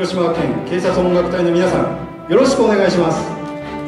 広島県警察音楽隊の皆さん、よろしくお願いします。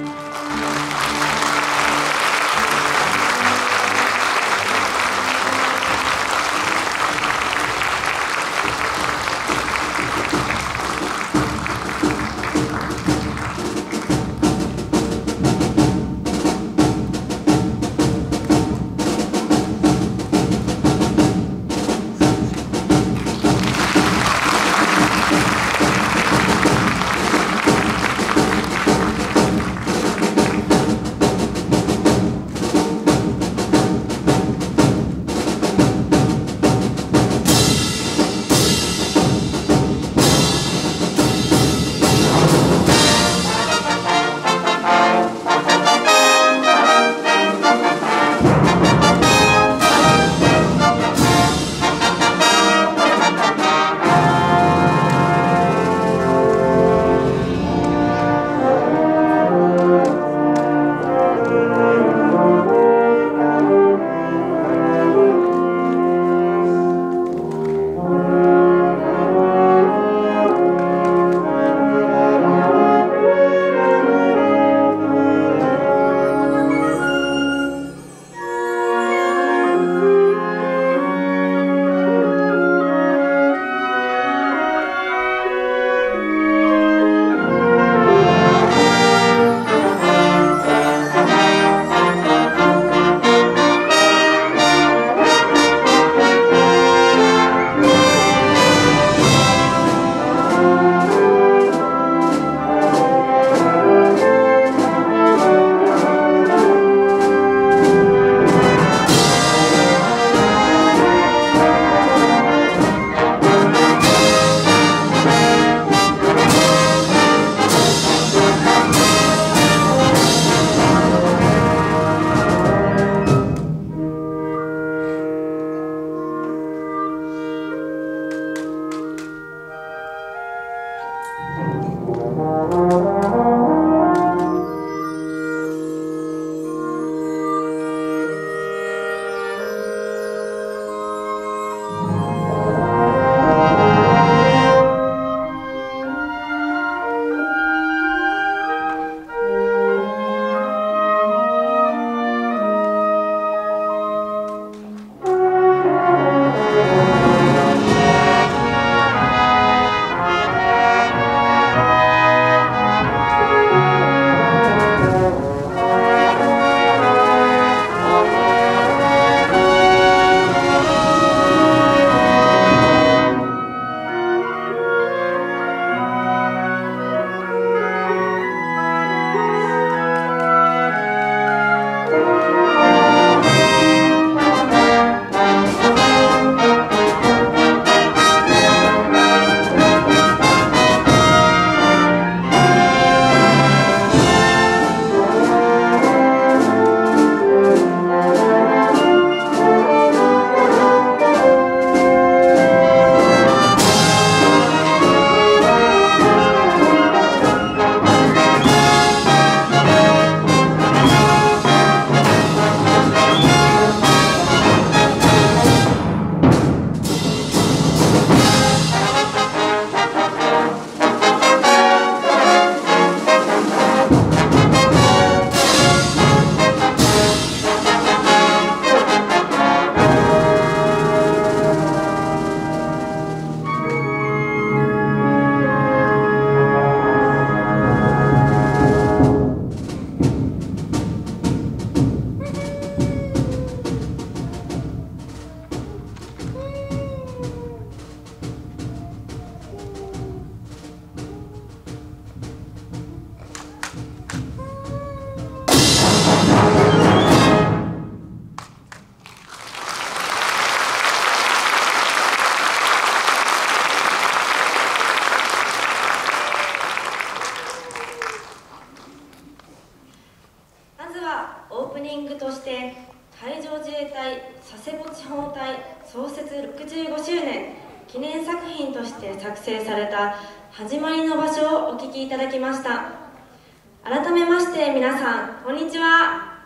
創設65周年記念作品として作成された始まりの場所をお聴きいただきました。改めまして皆さんこんにちは。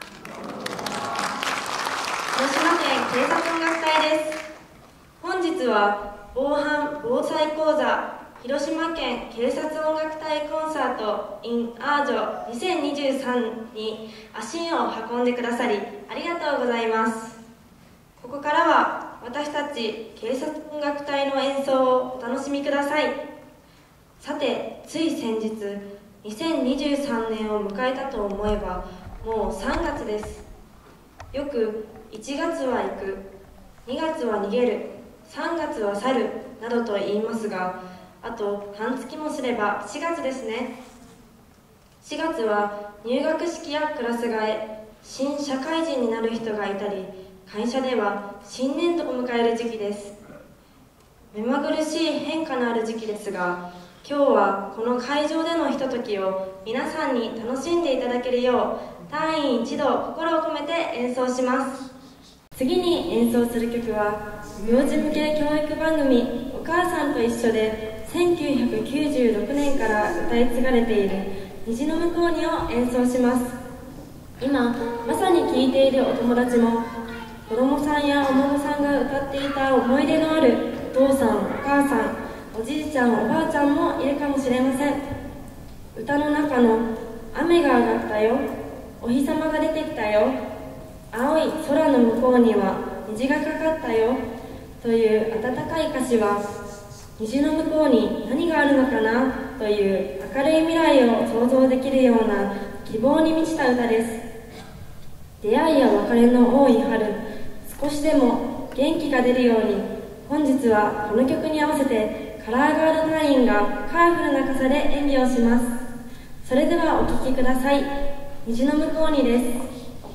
広島県警察音楽隊です。本日は防犯・防災講座広島県警察音楽隊コンサート in アージョ2023に足を運んでくださりありがとうございます。ここからは私たち警察音楽隊の演奏をお楽しみください。さて、つい先日2023年を迎えたと思えばもう3月です。よく1月は行く、2月は逃げる、3月は去るなどと言いますが、あと半月もすれば4月ですね。4月は入学式やクラス替え、新社会人になる人がいたり、会社では新年度を迎える時期です。目まぐるしい変化のある時期ですが、今日はこの会場でのひとときを皆さんに楽しんでいただけるよう隊員一同心を込めて演奏します。次に演奏する曲は幼児向け教育番組お母さんと一緒で1996年から歌い継がれている虹の向こうにを演奏します。今まさに聴いているお友達も子供さんやお孫さんが歌っていた思い出のあるお父さんお母さんおじいちゃんおばあちゃんもいるかもしれません。歌の中の雨が上がったよ、お日様が出てきたよ、青い空の向こうには虹がかかったよという温かい歌詞は虹の向こうに何があるのかなという明るい未来を想像できるような希望に満ちた歌です。出会いや別れの多い春、少しでも元気が出るように本日はこの曲に合わせてカラーガード隊員がカラフルな傘で演技をします。それではお聴きください。虹の向こうにです。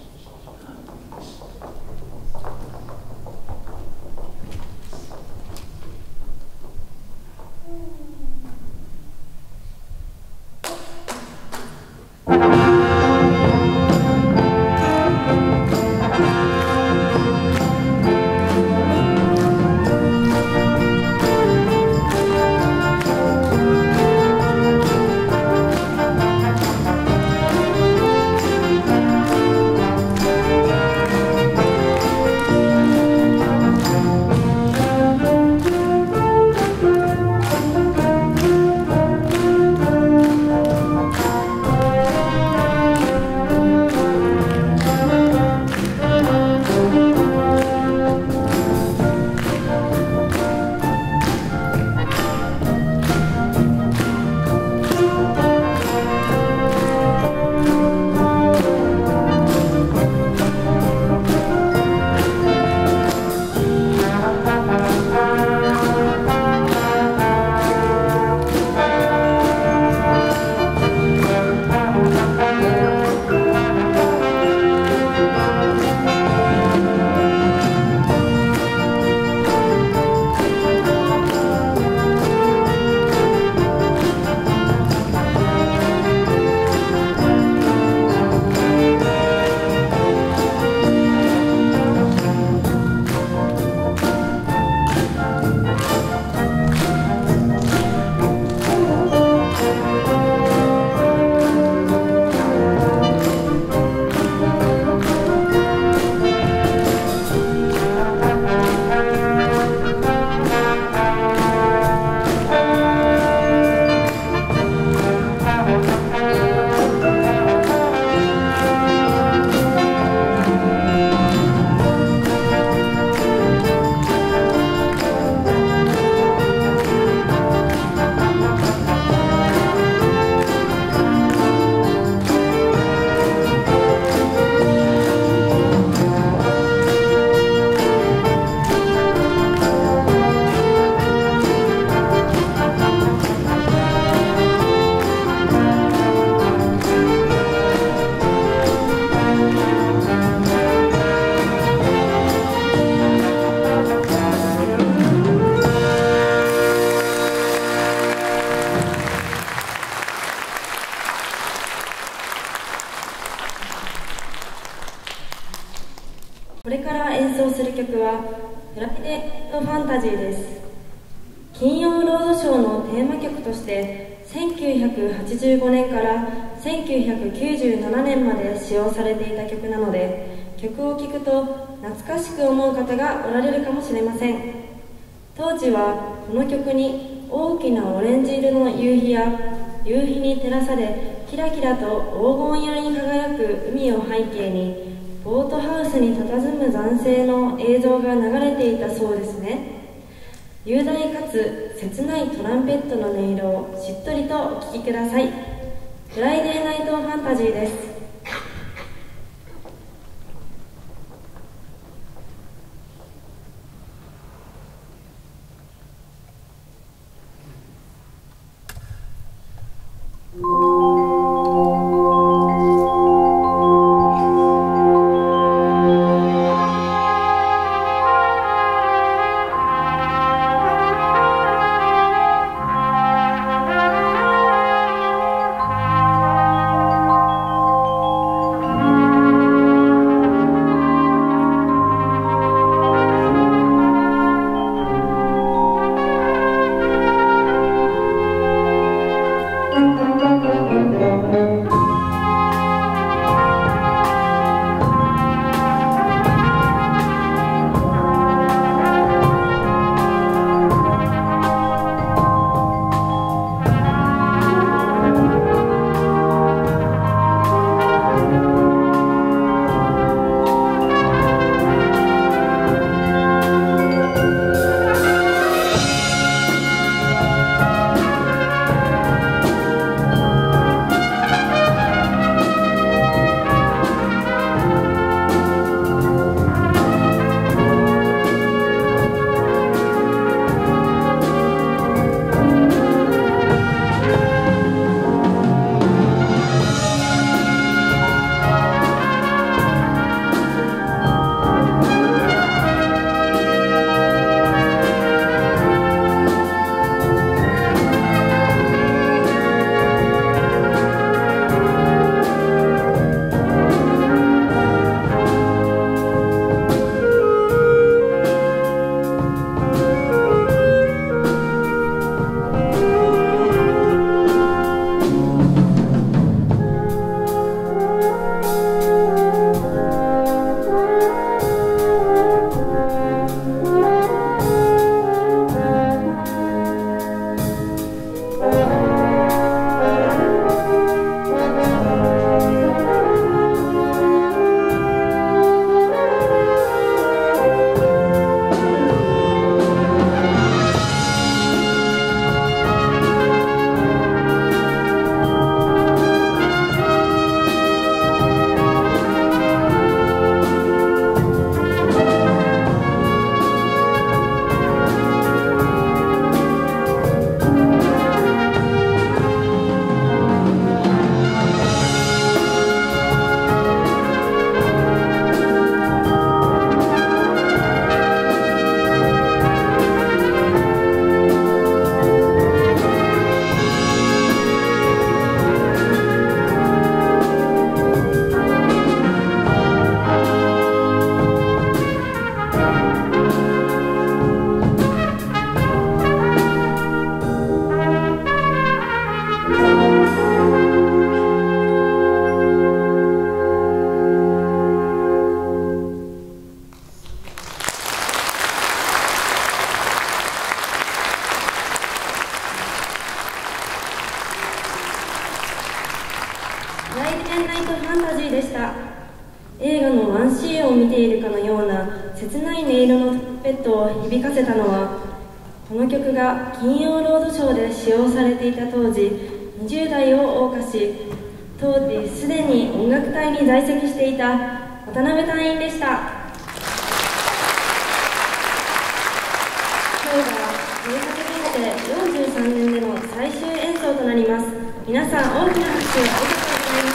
これから演奏する曲はフライデーファンタジーです。金曜ロードショーのテーマ曲として1985年から1997年まで使用されていた曲なので、曲を聴くと懐かしく思う方がおられるかもしれません。当時はこの曲に大きなオレンジ色の夕日や夕日に照らされキラキラと黄金色に輝く海を背景にボートハウスに佇む男性の映像が流れていたそうですね。雄大かつ切ないトランペットの音色をしっとりとお聴きください。フライデーナイトファンタジーです。フライデーナイトファンタジーでした。映画のワンシーンを見ているかのような切ない音色のトランペットを響かせたのは、この曲が金曜ロードショーで使用されていた当時20代を謳歌し、当時すでに音楽隊に在籍していた渡辺隊員でした。今日が名作人生43年での最終演奏となります。皆さん大きな拍手をありがとうございます。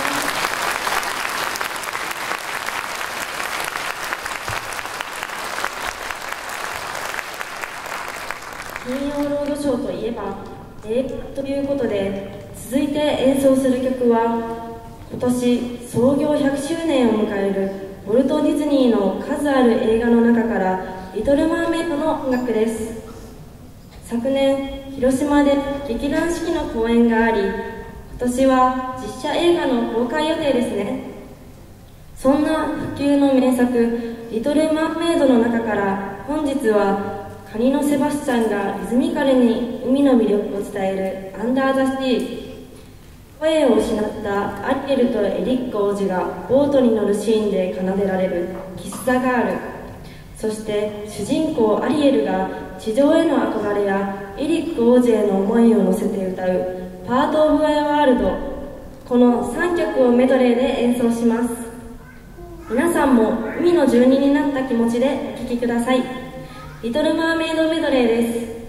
金曜ロードショーといえば映画ということで、続いて演奏する曲は今年創業100周年を迎えるウォルト・ディズニーの数ある映画の中からリトル・マーメイドの音楽です。昨年広島で劇団四季の公演があり、今年は実写映画の公開予定ですね。そんな不朽の名作リトル・マーメイドの中から本日はカニのセバスチャンがリズミカルに海の魅力を伝えるアンダーザシー。声を失ったアリエルとエリック王子がボートに乗るシーンで奏でられるキス・ザ・ガール。そして主人公アリエルが地上への憧れやエリック王子への思いを乗せて歌うパート・オブ・アイ・ワールド。この3曲をメドレーで演奏します。皆さんも海の住人になった気持ちでお聴きください。リトル・マーメイドメドレーです。